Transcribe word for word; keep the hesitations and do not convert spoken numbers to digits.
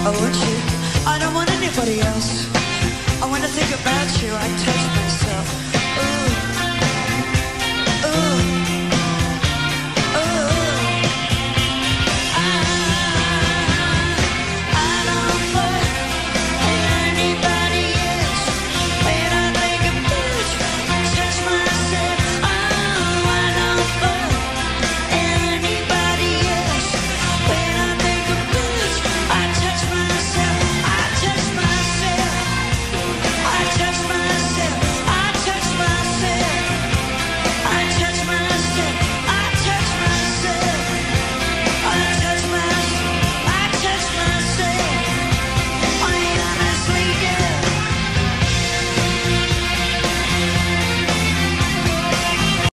I want you. I don't want anybody else. I want to think about you. I touch the